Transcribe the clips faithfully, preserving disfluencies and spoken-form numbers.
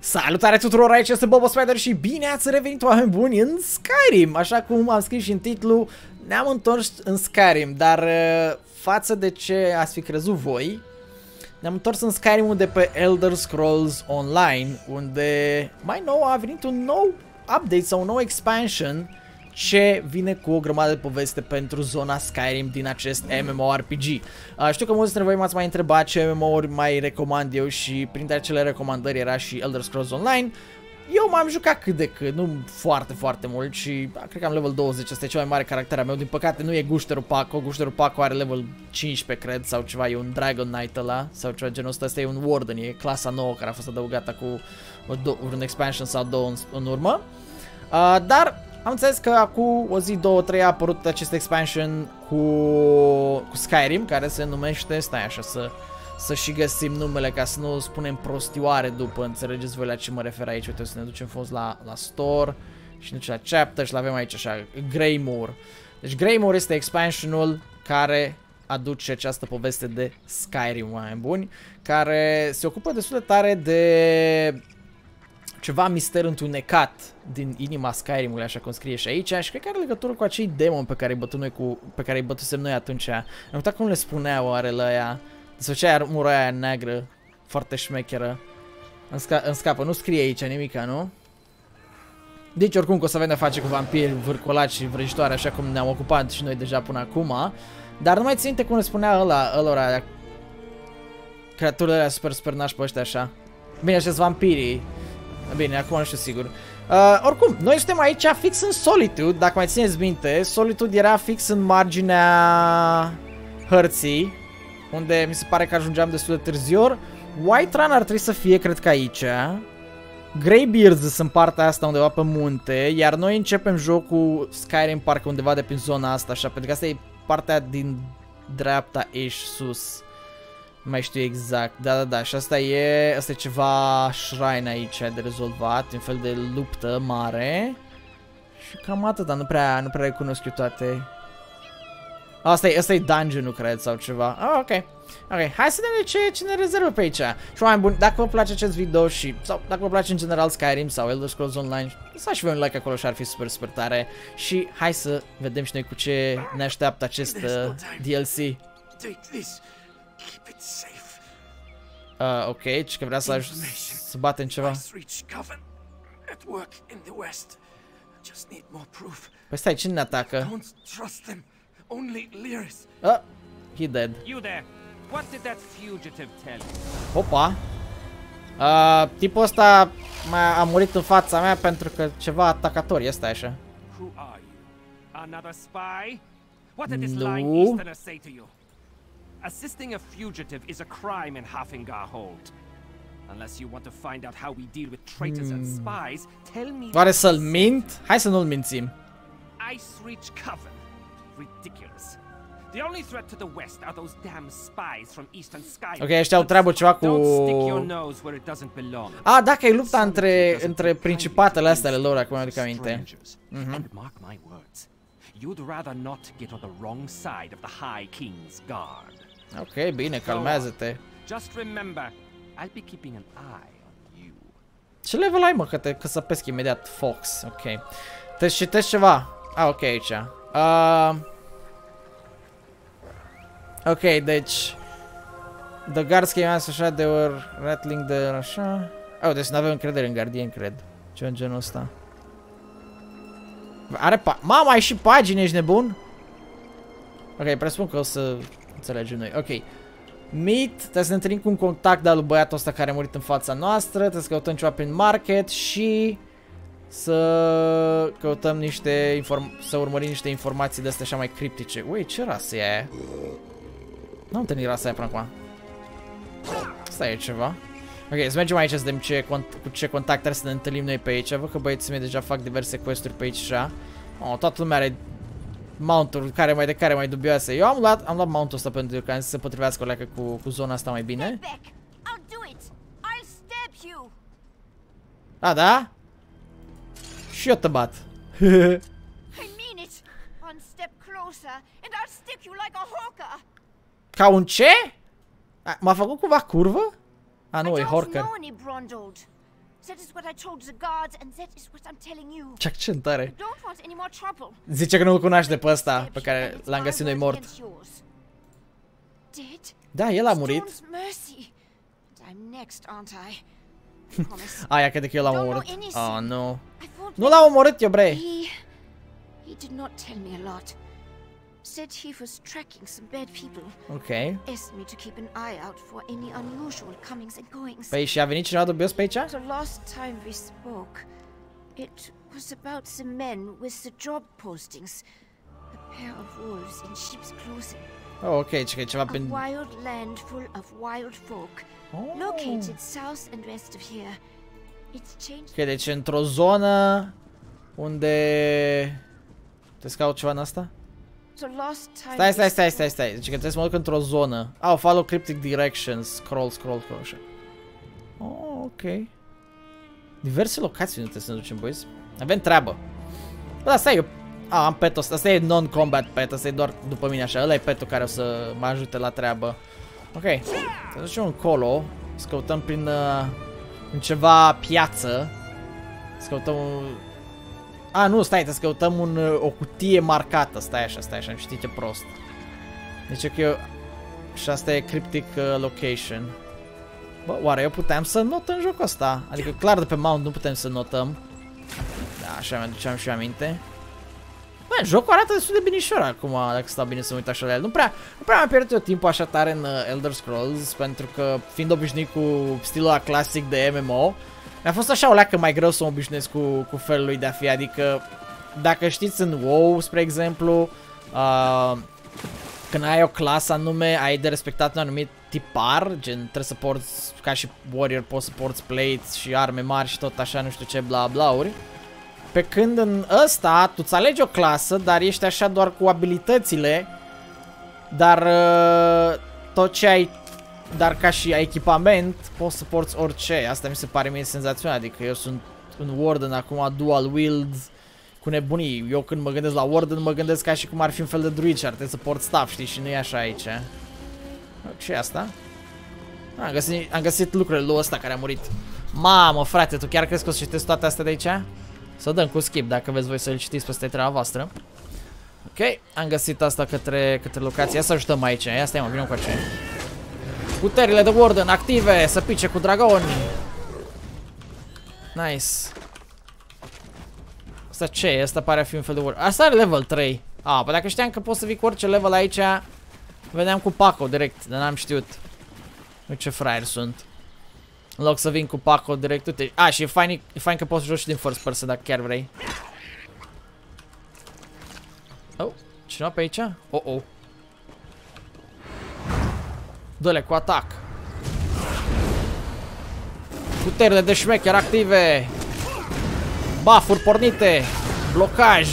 Salutare tuturor, aici este Bobo Spider și bine ați revenit, oameni buni, în Skyrim. Așa cum am scris și în titlu, ne-am întors în Skyrim, dar față de ce ați fi crezut voi, ne-am întors în Skyrim de pe Elder Scrolls Online, unde mai nou a venit un nou update sau un nou expansion ce vine cu o grămadă de poveste pentru zona Skyrim din acest MMORPG. Uh, știu că mulți dintre voi m-ați mai întrebat ce M M O-uri mai recomand eu și printre acele recomandări era și Elder Scrolls Online. Eu m-am jucat cât de cât, nu foarte, foarte mult și cred că am level douăzeci, ăsta e cel mai mare caracter al meu. Din păcate nu e Gușterul Paco, Gușterul Paco are level cincisprezece, cred, sau ceva, e un Dragon Knight ăla, sau ceva genul ăsta, ăsta e un Warden, e clasa nouă care a fost adăugată cu un expansion sau două în, în urmă. Uh, dar am înțeles că acum o zi, două, trei a apărut acest expansion cu, cu Skyrim, care se numește, stai așa să, să și găsim numele ca să nu spunem prostioare după, înțelegeți voi la ce mă refer aici. Uite, să ne ducem frumos la, la store și ne ducem la chapter și l-avem aici așa, Greymoor. Deci Greymoor este expansionul care aduce această poveste de Skyrim, oameni buni, care se ocupă destul de tare de ceva mister întunecat din inima Skyrim-ului, așa cum scrie și aici, și cred că are legătură cu acei demoni pe care îi bătu noi cu, pe care îi bătusem noi atunci. Am uitat cum le spuneau oare la ea. Desfăcea armura aia neagră, foarte șmecheră. Îmi, sca îmi scapă, nu scrie aici nimica, nu? Deci oricum că o să avem de face cu vampiri, vârcolaci și vrăjitoare, așa cum ne-am ocupat și noi deja până acum. Dar nu mai ținte cum le spunea ăla, ălora, creaturile alea super super nași pe ăștia așa. Bine, ăștia vampirii. Bine, acum nu știu sigur. Uh, oricum, noi suntem aici fix în Solitude, dacă mai țineți minte. Solitude era fix în marginea hărții, unde mi se pare că ajungeam destul de târziu. Whiterun ar trebui să fie, cred că aici. Greybeards sunt partea asta undeva pe munte, iar noi începem jocul Skyrim parcă undeva de prin zona asta, așa, pentru că asta e partea din dreapta-ish sus. Nu mai știu exact, da, da, da, și asta e, asta e ceva shrine aici de rezolvat, un fel de luptă mare. Și cam atât, dar nu prea, nu prea recunosc eu toate. Asta e, asta e dungeon-ul, cred, sau ceva. Ah, ok. Ok, hai să vedem ce, ce ne rezervă pe aici. Și oameni buni, dacă vă place acest video și, sau dacă vă place în general Skyrim sau Elder Scrolls Online, lăsați și voi un like acolo și ar fi super, super tare. Și hai să vedem și noi cu ce ne așteaptă acest uh, D L C. Uh, ok, ci că vrea să, să batem ceva. Păi stai, cine ne atacă? Uh, he dead. Opa. Uh, tipul ăsta a murit în fața mea pentru că ceva atacatori ăsta așa. Nu. Assisting a fugitive is a crime in Hafengarhold. Unless you want to find out how we deal with traitors hmm. and spies, tell me. Oare să-l mint? Hai să nu-l mințim. Icereach Coven. Ridiculous. The only threat to the west are those damn spies from Eastern Sky. Ok, ăștia au treabă ceva cu... Ah, dacă e lupta între între principatele astea ale lor, acum mi-aduc aminte. Mhm. You'd rather not get on the wrong side of the High King's Guard. Ok, bine, calmează-te. Just remember, I'll be keeping an eye on you. Ce level ai, mă, că te că să pesc imediat Fox. Ok. Te citesc ceva. Ah, ok, aici. Uh... Ok, deci The guards came out așa, they were rattling the așa. Oh, deci n-avem încredere în gardieni, cred. Ce în genul ăsta. Are pa... Mama, ai și pagini, ești nebun? Ok, presupun că o să înțelegem noi. Ok. Meet, trebuie să ne întâlnim cu un contact de-al lui băiatul ăsta care a murit în fața noastră. Trebuie să căutăm ceva prin market și să căutăm niște inform... să urmărim niște informații de astea așa mai criptice. Ui, ce rasă e aia? Nu am întâlnit rasa aia până acum. Asta e ceva. Ok, să mergem aici să vedem ce, cu ce contact trebuie să ne întâlnim noi pe aici. Văd că băieții mei deja fac diverse quest-uri pe aici așa. Oh, toată lumea are mount-uri care mai de care mai dubioase. Eu am luat, am luat mount-ul ăsta pentru că am zis să se potrivească o leacă cu, cu zona asta mai bine. A, da? Și eu te bat. Ca un ce? M-a făcut cumva curvă? A, nu, e Horker. That is what I told the guards, and that is what I'm telling you. Ce accent are. I don't want any more trouble. Zice că nu-l cunoaște pe ăsta pe care l-am găsit noi mort. Dead? Da, el a murit. Storm's mercy. And I'm next, aren't I? Aia crede că eu l-am omorât. Oh, nu. I thought Nu l-am omorât eu, bre. He, he did not tell me a lot. Said he was tracking some bad people. Ok. Asked me to keep an eye out for any unusual comings and goings. Păi și a venit cineva dubios pe aici? The last time we spoke, it was about the men with the job postings. A pair of wolves in sheep's clothing. Oh, ok, ce că e ceva A pe... wild land full of wild folk. Oh. Located south and west of here. It's changed. Ok, deci într-o zonă unde... Te scaut ceva în asta? The last time Stai, stai, stai, stai, stai. Deci că trebuie să mă duc într-o zonă. Ah, follow cryptic directions. Scroll, scroll, scroll, așa. Oh, ok. Diverse locații unde trebuie să ne ducem, boys. Avem treabă. Bă, dar stai, eu... Ah, am petul ăsta. Asta e non-combat pet. Asta e doar după mine așa. Ăla e petul care o să mă ajute la treabă. Ok. Să ducem încolo. Să căutăm prin... Uh, în ceva piață. Să căutăm un... A, nu, stai, să căutăm un, o cutie marcată. Stai așa, stai așa, am citit prost. Deci că eu... Și asta e cryptic uh, location. Bă, oare eu puteam să notăm jocul ăsta? Adică clar de pe mount nu putem să notăm. Da, așa mi-aduceam și eu aminte. Bă, jocul arată destul de binișor acum, dacă stau bine să mă uit așa la el. Nu prea, nu prea mi-am pierdut eu timpul așa tare în uh, Elder Scrolls, pentru că fiind obișnuit cu stilul ăla clasic de M M O, mi-a fost așa o leacă mai greu să mă obișnuiesc cu, cu felul lui de a fi, adică dacă știți în WoW, spre exemplu, uh, când ai o clasă anume, ai de respectat un anumit tipar, gen trebuie să porți, ca și warrior, poți să porți plates și arme mari și tot așa, nu știu ce, bla blauri. Pe când în ăsta, tu îți alegi o clasă, dar ești așa doar cu abilitățile, dar uh, tot ce ai, dar ca și echipament, poți să porți orice. Asta mi se pare mie senzațional, adică eu sunt un Warden acum, dual wield, cu nebunii. Eu când mă gândesc la Warden, mă gândesc ca și cum ar fi un fel de druid și ar trebui să port staff, știi, și nu e așa aici. Ce e asta? A, am, găsit, am găsit lucrurile lui ăsta care a murit. Mamă, frate, tu chiar crezi că o să citesc toate astea de aici? Să dăm cu skip dacă veți voi să-l citiți peste treaba voastră. Ok, am găsit asta către, către locație. Ia să ajutăm aici. Ia stai mă, vină cu aceea. Puterile de Warden active, să pice cu dragoni. Nice. Asta ce e? Asta pare a fi un fel de Warden. Asta are level trei. Ah, păi dacă știam că poți să vii cu orice level aici, veneam cu Paco direct, dar n-am știut. Uite ce fraieri sunt. În loc să vin cu Paco direct, uite. A, și e fain, e fain că poți să joci și din first person dacă chiar vrei. Oh, cineva pe aici? Oh, oh. Dă-le cu atac. Puterile de șmecher active. Buff-uri pornite. Blocaj.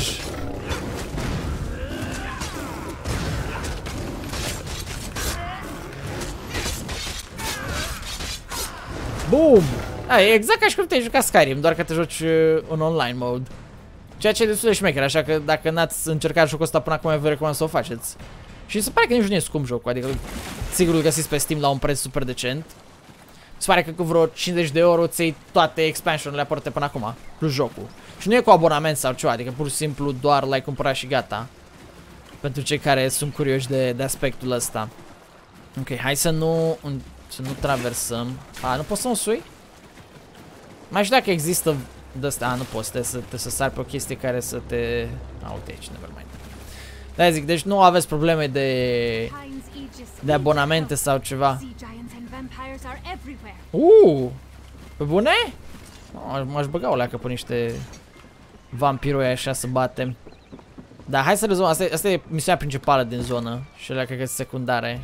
Boom! A, e exact ca și cum te-ai jucat Skyrim, doar că te joci uh, în online mode. Ceea ce e destul de șmecher, așa că dacă n-ați încercat jocul ăsta până acum, vă recomand să o faceți. Și se pare că nici nu e scump jocul, adică sigur îl găsiți pe Steam la un preț super decent. Se pare că cu vreo cincizeci de euro ți iei toate expansionurile apărute până acum, plus jocul. Și nu e cu abonament sau ceva, adică pur și simplu doar l-ai cumpărat și gata. Pentru cei care sunt curioși de, de aspectul ăsta. Ok, hai să nu, să nu traversăm. A, nu poți să mă sui? Mai știu dacă există de-astea. A, nu poți, trebuie să, trebuie să sari pe o chestie care să te... A, uite aici, nevermind. Da, zic, deci nu aveți probleme de... de abonamente sau ceva. Uuu! Pe bune? Oh, m-aș băga o leacă pe niște vampiroi așa să batem. Da, hai să rezolvăm. Asta e, asta e misiunea principală din zonă. Și alea cred că sunt secundare.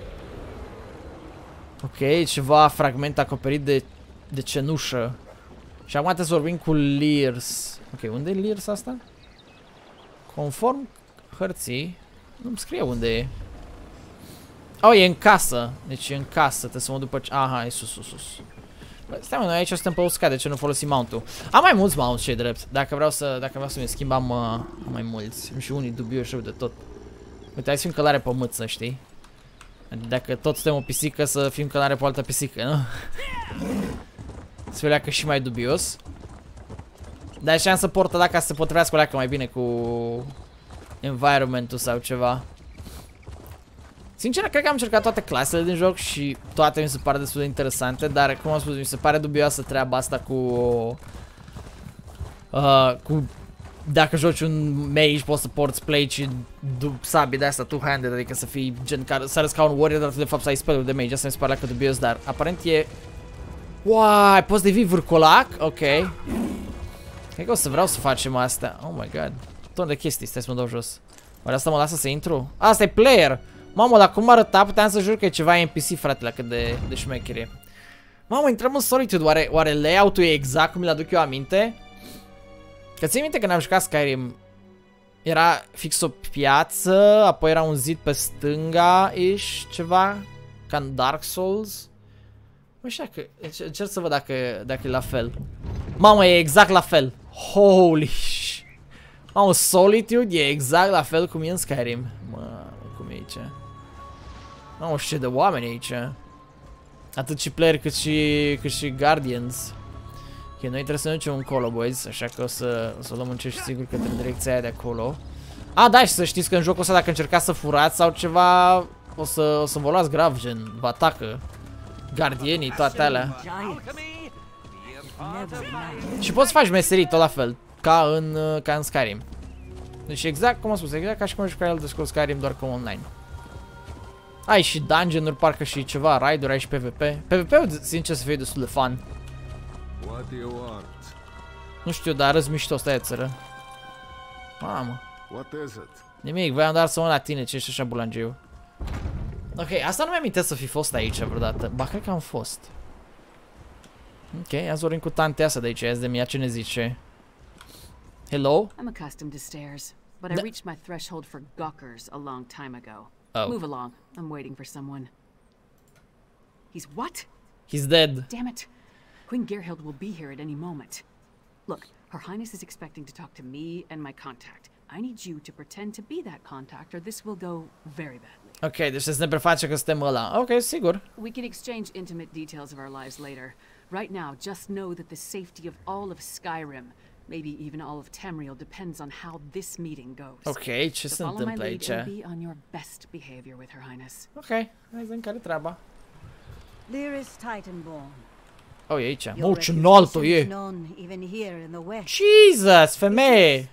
Ok, ceva fragment acoperit de, de cenușă. Și acum trebuie să vorbim cu Lears. Ok, unde e Lears asta? Conform hărții, nu-mi scrie unde e. Oh, e în casă. Deci e în casă, trebuie să mă după ce... Aha, e sus, sus, sus. Bă, stai mă, noi aici suntem pe uscat, de ce nu folosim mount-ul? Am mai mulți mounts, ce-i drept. Dacă vreau să, dacă vreau să mi schimb, am uh, mai mulți. Și unii dubioși de tot. Uite, hai să fim călare pe mâță, știi? Dacă tot suntem o pisică, să fim călare pe o altă pisică, nu? Se leacă și mai dubios. Dar așa să portă dacă se potrivească o leacă mai bine cu environment-ul sau ceva. Sincer, cred că am încercat toate clasele din joc și toate mi se pare destul de interesante, dar cum am spus, mi se pare dubioasă treaba asta cu uh, cu dacă joci un mage poți să porți plate și sabii de asta two-handed, adică să fii gen care să arăți ca un warrior, dar tu de fapt să ai spell-ul de mage. Asta mi se pare că dubios, dar aparent e... Uai, poți devii vârcolac? Ok. Cred că o să vreau să facem asta. Oh my god. Tot de chestii, stai să mă dau jos. Oare asta mă lasă să intru? Asta e player! Mamă, dar cum arăta? Puteam să jur că e ceva N P C, fratele, cât de, de șmecher e. Mamă, intrăm în Solitude. Oare, oare layout-ul e exact cum mi-l aduc eu aminte? Că ții minte când am jucat Skyrim, era fix o piață, apoi era un zid pe stânga-ish, ceva, ca în Dark Souls. Nu știu că, încerc să văd dacă, dacă e la fel. Mamă, e exact la fel. Holy sh... Mamă, Solitude e exact la fel cum e în Skyrim. Mamă, cum e aici. Mamă, și ce de oameni aici. Atât și player cât și, cât și Guardians. Ok, noi trebuie să ne ducem încolo, boys, așa că o să, o să luăm încet și sigur către direcția aia de acolo. A, da, și să știți că în jocul ăsta dacă încercați să furați sau ceva, o să, o să vă luați grav, gen, vă atacă gardienii, toate alea. Și poți să faci meserii tot la fel, ca în, ca în Skyrim. Deci exact cum am spus, exact ca și cum jucai Elder Scrolls Skyrim, doar că online. Ai și dungeon-uri, parcă și ceva, raid-uri, ai și PvP. PvP-ul, sincer să fie destul de fun. Nu știu, dar arăți mișto, stai țără. Mamă. Nimic, voiam doar să mă la tine, ce ești așa bulangeu. Ok, asta nu mi-amintesc să fi fost aici vreodată. Ba, cred că am fost. Ok, azi vorbim cu tantea asta de aici, azi de mia, ce ne zice? Hello? I'm accustomed to stairs, but I reached my threshold for gawkers a long time ago. Oh. Move along. I'm waiting for someone. He's what? He's dead. Damn it. Queen Gerhild will be here at any moment. Look, Her Highness is expecting to talk to me and my contact. I need you to pretend to be that contact or this will go very badly. Ok, deci să ne preface că suntem ăla. Ok, sigur. We can exchange intimate details of our lives later. Right now, just know that the safety of all of Skyrim, maybe even all of Tamriel, depends on how this meeting goes. Ok, ce so se întâmplă aici? and be on your best behavior with Her Highness. Ok, hai să vedem care treaba. Lyris Titanborn. Oh, e aici. Mă, ce înaltă e! Jesus, femeie!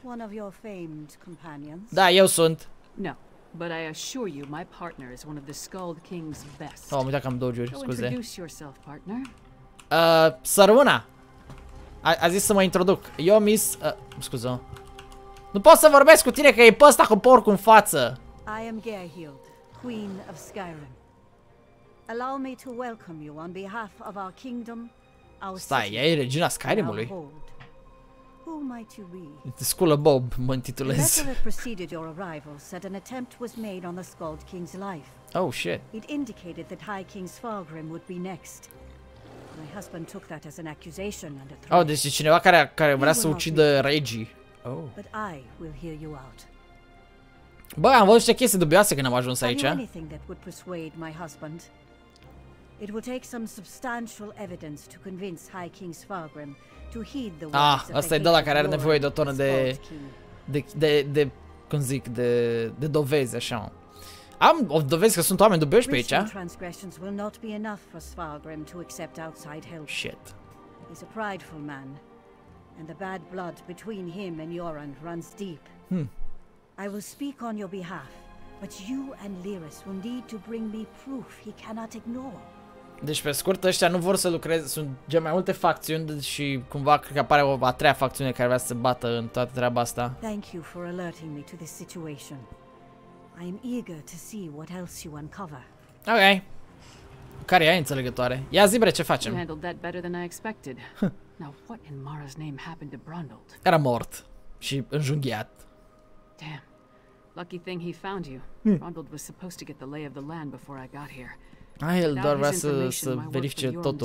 Da, eu sunt. No, but I assure you my partner is one of the Skald King's best. Oh, am uitat că am două juri, scuze. Introduce yourself, partner. Uh, sărmâna! A, a zis să mă introduc. Eu, miss... Uh, scuze. Nu pot să vorbesc cu tine că e pe ăsta cu porcul în față. I am Gerhild, Queen of Skyrim. Allow me to welcome you on behalf of our kingdom, our Stai, ea e regina Skyrimului. Who might you be? Te sculă Bob, mă intitulez. The letter that preceded your arrival said an attempt was made on the Skald King's life. Oh shit. It indicated that High King Svalgrim would be next. My husband took that as an accusation and a threat. Oh, deci e cineva care, care vrea să ucidă regii. Oh. But I will hear you out. Bă, am văzut niște chestii dubioase când am ajuns aici. Anything that would persuade my husband? It will take some substantial evidence to convince High King Svalgrim to heed the words Ah, of asta e the de la hateful care are lord nevoie de o of the tonă de, Skald King. de, de, de, cum zic, de, de dovezi, așa. Am o dovezi că sunt oameni dubioși pe aici. Recent transgressions will not be enough for Svalgrim to accept outside help. Shit. He's a prideful man, and the bad blood between him and Yoran runs deep. Hmm. I will speak on your behalf, but you and Lyris will need to bring me proof he cannot ignore. Deci, pe scurt, ăștia nu vor să lucreze, sunt gen mai multe facțiuni și cumva cred că apare o a treia facțiune care vrea să se bată în toată treaba asta. Thank you for alerting me to this situation. I am eager to see what else you uncover. Ok. Care e înțelegătoare? Ia zi, bre, ce facem? You handled that better than I expected. Now, what in Mara's name happened to Brundold? Era mort și înjunghiat. Damn. Lucky thing he found you. Hmm. Brundold was supposed to get the lay of the land before I got here. Ah, el doar vrea să, să verifice totul.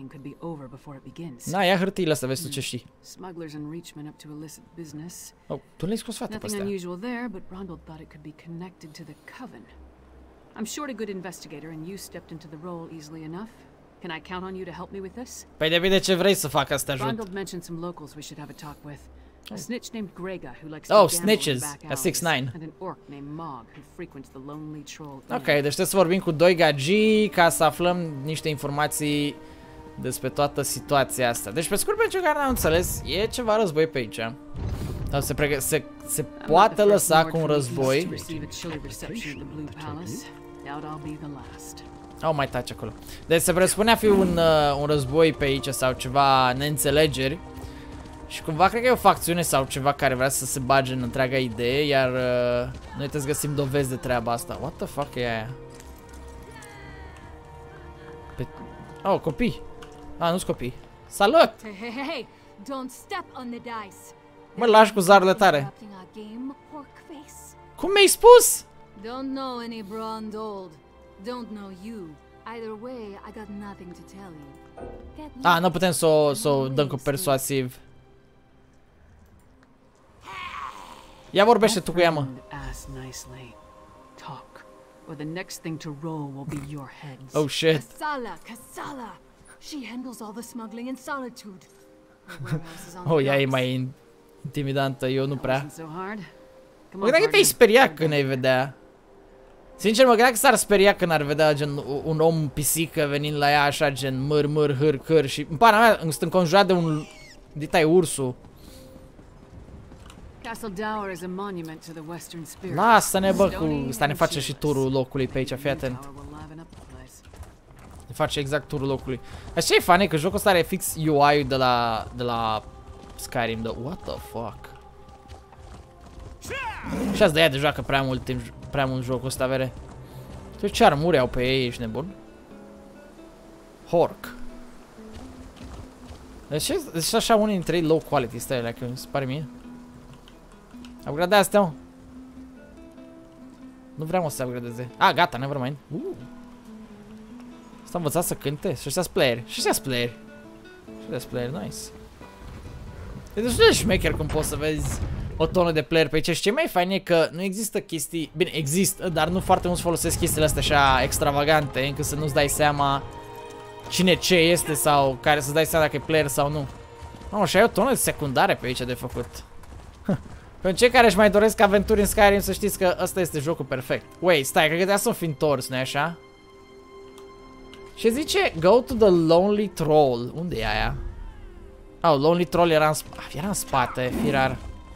Na, ia hârtiile astea, vezi tu ce știi. Smugglers and reachmen up to illicit business. Oh, tu le-ai scos fata pe astea. Nothing unusual there, but Brundold thought it could be connected to the Coven. I'm sure a good investigator, and you stepped into the role easily enough. Can I count on you to help me with this? Păi depinde ce vrei să fac, asta ajut. Brundled mentioned some locals we should have a talk with. A snitch named Grega who likes Oh, to gamble in snitches. back A six alleys, nine. and an orc named Mog who frequents the Lonely Troll Inn. Ok, deci trebuie să vorbim cu doi gagii ca să aflăm niște informații despre toată situația asta. Deci pe scurt, pentru care n-am înțeles, e ceva război pe aici. Sau se, pregă se, se poate lăsa cu un război. Oh, mai taci acolo. Deci se presupunea fi un, uh, un război pe aici sau ceva neînțelegeri. Și cumva cred că e o facțiune sau ceva care vrea să se bage în întreaga idee, iar uh, noi trebuie să găsim dovezi de treaba asta. What the fuck e aia? Pe... Oh, copii. Ah, nu-s copii. Salut! Hey, hey, hey, hey! Don't step on the dice. Mă lași cu zarele tare. Interrupting our game, pork face. Cum mi-ai spus? Don't know any Brundled. Don't know you. Either way, I got nothing to tell you. Get Ah, nu putem să o, să o dăm cu persuasiv. Ia vorbește tu cu ea, mă. Ask nicely. Talk, or the next thing to roll will be your heads. Oh shit. Kasala, Kasala. She handles all the smuggling in Solitude. Her warehouse is on the Oh, ea e docks. mai intimidantă, eu nu prea. Wasn't so hard. Come Mă on, gândeam că te-ai partner. speriat când ai vedea. Sincer, mă gândeam că s-ar speria când ar vedea gen un om pisică venind la ea așa gen măr, măr, hâr, hâr și în pana mea sunt înconjurat de un ditai ursul. Castle Dower is a monument to the Western spirit. Lasă-ne bă cu... Asta ne face și turul locului pe aici, fii atent. Tower will liven up the place. Ne face exact turul locului. Așa e funny că jocul ăsta are fix U I-ul de la, de la Skyrim, de what the fuck. Și azi de aia de joacă prea mult timp, prea mult jocul ăsta, vere. Tu ce armuri au pe ei, ești nebun? Hork. Deci, deci așa unii dintre ei low quality, stai alea, că mi se pare mie. Upgradea astea, mă. Nu vreau mă să se upgradeze. Ah, gata, nevermind. Uh. Asta a învățat să cânte? Și ăștia-s playeri. Și ăștia-s playeri. Și ăștia-s playeri, nice. E destul de șmecher cum poți să vezi o tonă de player pe aici. Și ce mai fain e că nu există chestii... Bine, există, dar nu foarte mulți folosesc chestiile astea așa extravagante, încât să nu-ți dai seama cine ce este sau care să-ți dai seama dacă e player sau nu. Mamă, și ai o tonă de secundare pe aici de făcut. Pentru cei care își mai doresc aventuri în Skyrim, să știți că ăsta este jocul perfect. Wait, stai, cred că de asta o fi întors, nu-i așa? Și zice, go to the Lonely Troll. Unde e aia? Oh, Lonely Troll era în, sp ah, era în spate, firar.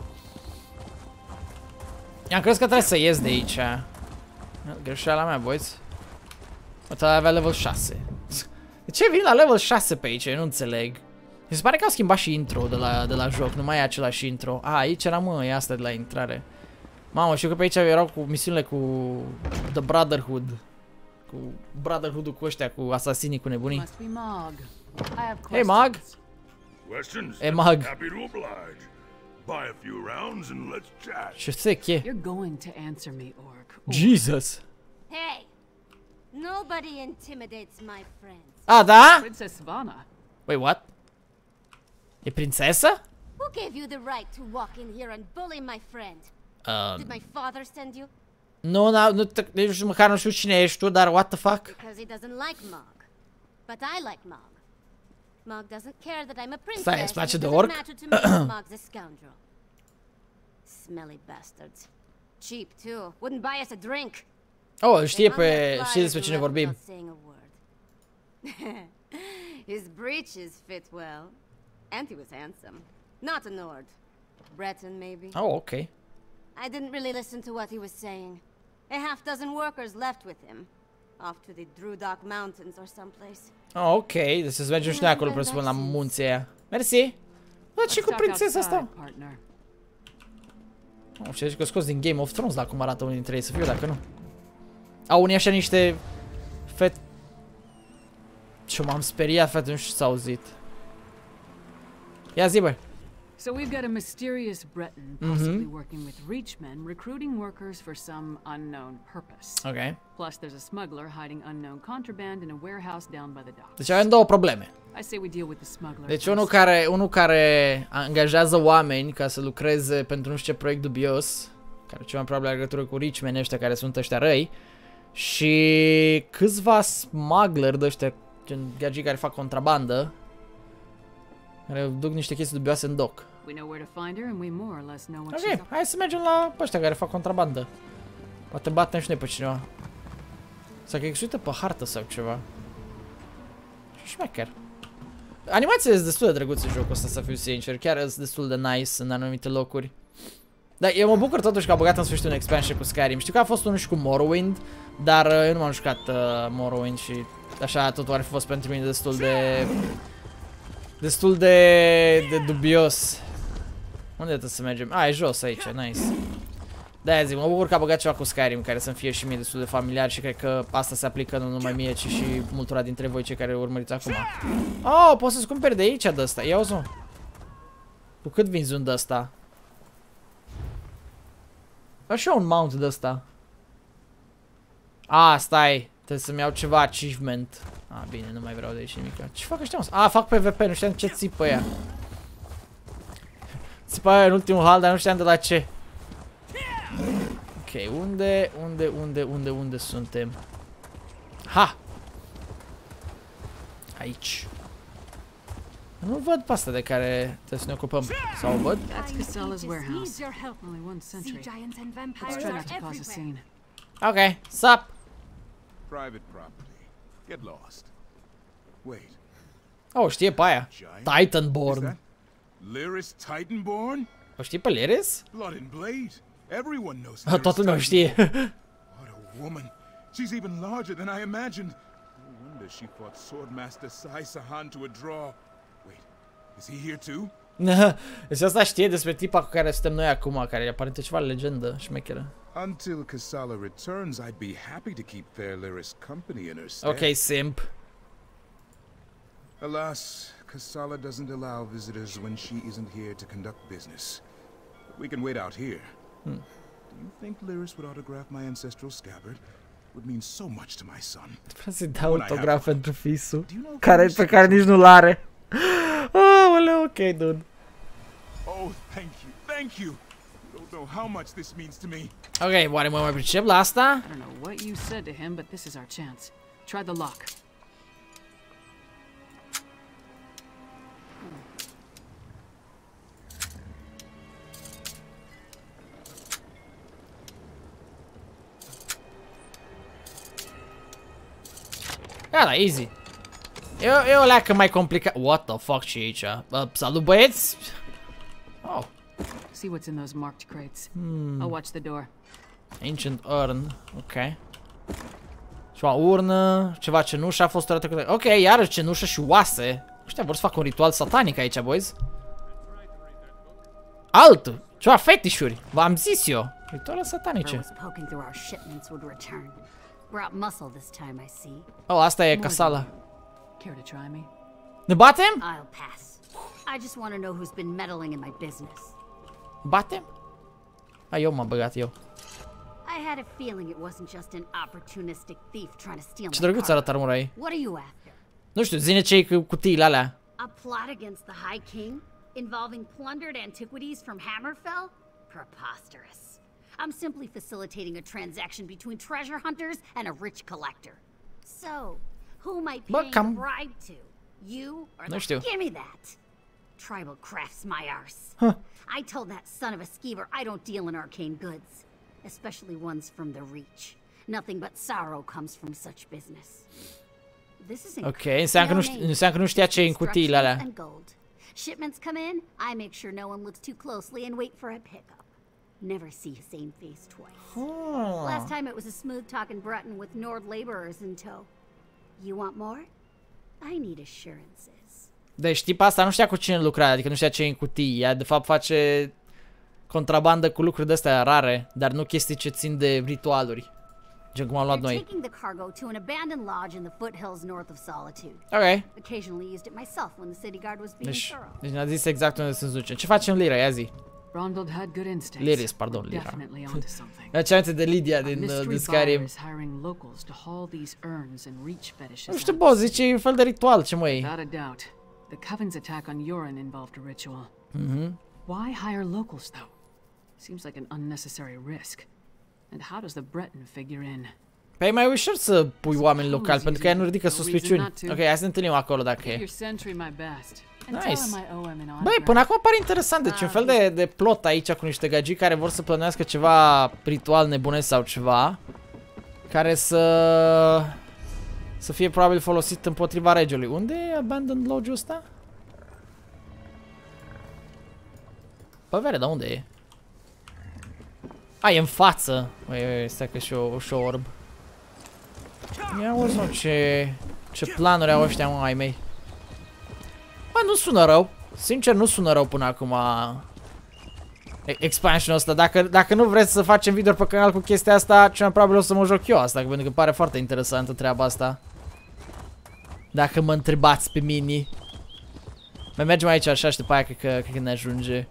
I-am crezut că trebuie să ies de aici. Greșeala mea, boys. Uite, avea level șase. De ce vin la level șase pe aici? Eu nu înțeleg. Mi se pare că au schimbat și intro de la, de la joc, nu mai e același intro. A, aici era, mă, e asta de la intrare. Mamă, știu că pe aici erau cu misiunile cu The Brotherhood. Cu Brotherhood-ul cu ăștia, cu asasinii, cu nebunii. Must be Mog. I have Hey, Mog! Questions? Hey, Mog. Happy to oblige. Buy a few rounds and let's chat. Ce sec e? You're going to answer me, Orc. or- Jesus! Hey! Nobody intimidates my friends. A, da? Princess Savannah. Wait, what? E prințesă? Who gave you the right to walk in here and bully my friend? Did Um, my father send you? nu, nu, nu, nici măcar nu știu cine ești tu, dar what the fuck? Because he doesn't like Mog. But I like Mog. Mog doesn't care that I'm a princess. Stai, îți place and de it doesn't orc? matter to me that Mog's a scoundrel. Smelly bastards. Cheap too. Wouldn't buy us a drink. Oh, They știe hung their pe... flyers știe despre and cine left vorbim. without saying a word. His breeches fit well. And he was handsome. Not a Nord. Breton, maybe. Oh, ok. I didn't really listen to what he was saying. A half dozen workers left with him. Off to the Drudok Mountains or someplace. Oh, ok, deci să mergem și noi acolo, presupun, la munții aia. Mersi! Bă, ce Let's cu talk prințesa outside, asta? partner. Oh, și că scos din Game of Thrones, la cum arată unii dintre ei, să fiu dacă nu. Au unii așa niște... Fet... Ce m-am speriat, frate, nu știu ce s-a auzit. Ia zi, băi. So we've got a mysterious Breton possibly working with Reachmen, recruiting workers for some unknown purpose. Ok. Plus, there's a smuggler hiding unknown contraband in a warehouse down by the docks. Deci avem două probleme. I say we deal with the smuggler. Deci first. unul care, unul care angajează oameni ca să lucreze pentru nu știu ce proiect dubios, care ceva probabil are legătură cu Reachmen ăștia care sunt ăștia răi, și câțiva smuggler de ăștia, gen gagii care fac contrabandă, care duc niște chestii dubioase în doc. We know where to find her and we more or less know what she's Ok, up. hai să mergem la ăștia care fac contrabandă. Poate batem și noi pe cineva. Sau că există pe hartă sau ceva. Și șmecher. Animațiile sunt destul de drăguțe în jocul ăsta, să fiu sincer. Chiar sunt destul de nice în anumite locuri. Dar eu mă bucur totuși că a băgat în sfârșit un expansion cu Skyrim. Știu că a fost unul și cu Morrowind, dar uh, eu nu m-am jucat uh, Morrowind și așa totul ar fi fost pentru mine destul de... Destul de... de dubios. Unde trebuie să mergem? A, e jos aici, nice. De-aia zic, mă bucur că a băgat ceva cu Skyrim, care să-mi fie și mie destul de familiar și cred că asta se aplică nu numai mie, ci și multora dintre voi cei care urmăriți acum. Oh, poți să-ți cumperi de aici de ăsta, ia-o-zi. Cu cât vinzi un de ăsta? Așa un mount de ăsta. A, stai, trebuie să-mi iau ceva achievement. A, bine, nu mai vreau de aici nimic. Ce fac ăștia? A, fac PvP, nu știam ce țipă ea. Țipă aia în ultimul hal, dar nu știam de la ce. Ok, unde, unde, unde, unde, unde suntem? Ha! Aici. Nu văd pe asta de care trebuie să ne ocupăm. Sau o văd? That's Casella's warehouse. Only one sentry. Let's try not to cause a scene. Ok, sup! Private property. Get lost. Wait. Oh, știe pe aia. Giant? Titanborn. Is that Lyris Titanborn? O știi pe Lyris? Blood and Blade. Everyone knows. Ah, toată lumea știe. What a woman. She's even larger than I imagined. No wonder she fought Swordmaster Sai Sahan to a draw. Wait, is he here too? Deci asta știe despre tipa cu care suntem noi acum, care e aparent ceva legendă șmecheră. Until Casala returns, I'd be happy to keep Fair Lyris company in her stead. Ok, simp. Alas, Casala doesn't allow visitors when she isn't here to conduct business. But we can wait out here. Hmm. Do you think Lyris would autograph my ancestral scabbard? Would mean so much to my son. Vreau să-i dau autograf pentru fisul, Do you know care, pe care nici nu l-are. Aoleu, ok, dude. Oh, thank you, thank you. You don't know how much this means to me. Ok, oare mă mai pricep la asta? I don't know what you said to him, but this is our chance. Try the lock. Da, da, easy. E, e o leacă mai complicat. What the fuck, ce e aici? Uh, salut, băieți! Oh. See what's in those marked crates. Hmm. I'll watch the door. Ancient urn. Ok. Ceva urnă, ceva cenușă a fost o dată. Ok, iarăși cenușă și oase. Ăștia vor să facă un ritual satanic aici, boys. Altul. Ceva fetișuri. V-am zis eu. Rituale satanice. Brought muscle this time, I see. Oh, asta e Casala. Care to try me? Ne batem? I'll pass. I just want to know who's been meddling in my business. Batem? A, eu m-am băgat eu. I had a feeling it wasn't just an opportunistic thief trying to steal Ce my drăguț car. arată armura ei. What are you after? Nu știu, zine ce e cu cutiile alea. A plot against the High King involving plundered antiquities from Hammerfell? Preposterous. I'm simply facilitating a transaction between treasure hunters and a rich collector. So, who am I paying a bribe to? You or the... Give me that! Tribal crafts my arse. Huh. I told that son of a skeever I don't deal in arcane goods, especially ones from the Reach. Nothing but sorrow comes from such business. This is ok, înseamnă că, nu știa, înseamnă că nu știa ce e în cutiile alea. Shipments come in, I make sure no one looks too closely and wait for a pickup. Never see a same face twice. Oh. Last time it was a smooth-talking Breton with Nord laborers in tow. You want more? I need assurances. Deci tipa asta nu știa cu cine lucra, adică nu știa ce e în cutii. Ea de fapt face contrabandă cu lucruri de astea rare, dar nu chestii ce țin de ritualuri. Gen cum am luat noi. Taking the cargo to an abandoned lodge in the foothills north of Solitude. Ok. Occasionally used it myself when the city guard was being Deci, thorough. deci ne-a zis exact unde să ne ducem. Ce facem Lyra? Ia zi. Ronald had good instincts. Lyris, pardon, Lyra. Definitely onto something. Ce aminte de Lydia din, uh, din Skyrim. Hiring locals to haul these urns and reach fetishes. Nu știu, boss, zice e un fel de ritual, ce măi? Without a doubt. The Coven's attack on Yoren involved a ritual. Mhm. Why hire locals though? Seems like an unnecessary risk. And how does the Breton figure in? Păi e mai ușor să pui oameni locali, pentru că ea nu ridică suspiciuni. Ok, hai să ne întâlnim acolo dacă e. Nice. Băi, până acum pare interesant, deci un fel de, de plot aici cu niște gagii care vor să plănească ceva ritual nebunesc sau ceva. Care să... să fie probabil folosit împotriva regelui. Unde e Abandoned Lodge-ul ăsta? Păi vere, dar unde e? A, e în față. Ui, stai că și o, și o orb. Ia uzi, mă, ce, ce planuri au ăștia, mă, ai mei. Bă, nu sună rău. Sincer, nu sună rău până acum expansionul ăsta. Dacă, dacă nu vreți să facem video pe canal cu chestia asta, cel mai probabil o să mă joc eu asta, pentru că pare foarte interesantă treaba asta. Dacă mă întrebați pe mine. Mai mergem aici așa și după aia cred că, cred că ne ajunge.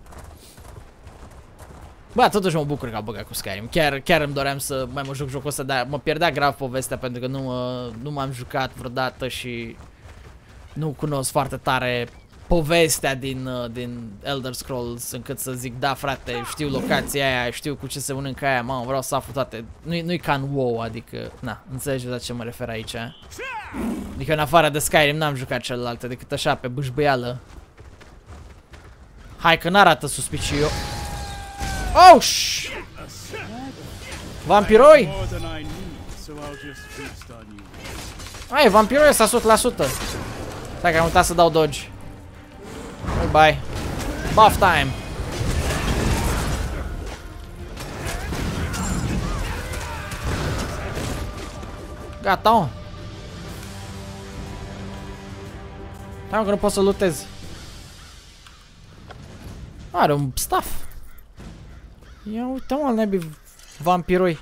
Bă, totuși mă bucur că am băgat cu Skyrim. Chiar, chiar îmi doream să mai mă joc jocul ăsta, dar mă pierdea grav povestea pentru că nu, nu m-am jucat vreodată și nu cunosc foarte tare povestea din, din Elder Scrolls încât să zic, da frate, știu locația aia, știu cu ce se mănâncă aia, mamă, vreau să aflu toate. Nu-i nu-i ca în WoW, adică, na, înțelegi la ce mă refer aici. Adică în afară de Skyrim n-am jucat celelalte decât așa, pe bâșbâială. Hai că n-arată suspiciu. Oh, shh! Vampiroi? Ai, vampiroi ăsta o sută la sută. Stai că am uitat să dau dodge. Bye bye. Buff time. Gata, mă. Hai, mă, că nu pot să lutez. Are un staff. Ia uite, mă, nebii vampiroi.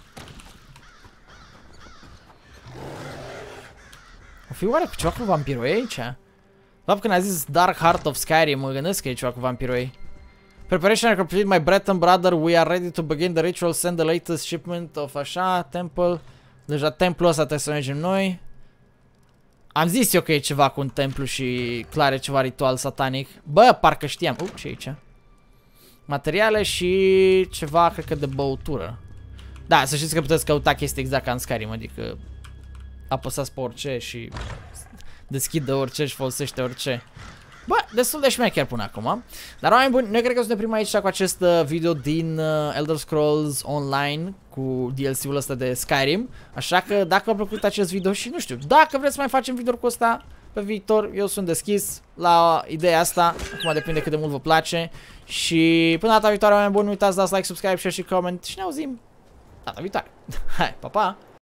O fi oare cu ceva cu vampiroi aici? Doar când a zis Dark Heart of Skyrim, mă gândesc că e ceva cu vampiroi. Preparation are completed my bread and brother. We are ready to begin the ritual. Send the latest shipment of așa, temple. Deja templul ăsta trebuie să mergem noi. Am zis eu că e ceva cu un templu și clar e ceva ritual satanic. Bă, parcă știam. Uh, ce e aici? Materiale și ceva, cred că de băutură. Da, să știți că puteți căuta chestii exact ca în Skyrim, adică apăsați pe orice și deschide orice și folosește orice. Bă, destul de șmecher până acum. Dar oameni buni, noi cred că o să ne oprim aici cu acest video din uh, Elder Scrolls Online cu D L C-ul ăsta de Skyrim. Așa că dacă v-a plăcut acest video și nu știu, dacă vreți să mai facem video cu ăsta pe viitor, eu sunt deschis la ideea asta. Acum depinde cât de mult vă place. Și până data viitoare, oameni buni, nu uitați să dați like, subscribe, share și comment și ne auzim data viitoare. Hai, pa, pa!